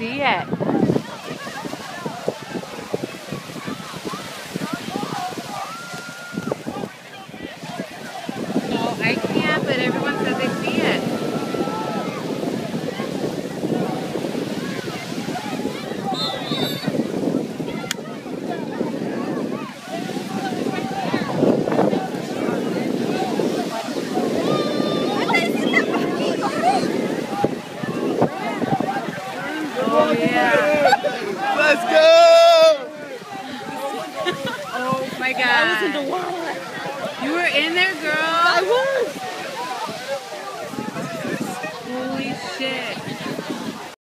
see it. No, I can't, but everyone says they see it. Oh, yeah. Let's go! Oh, my God. I was in the water. You were in there, girl? I was.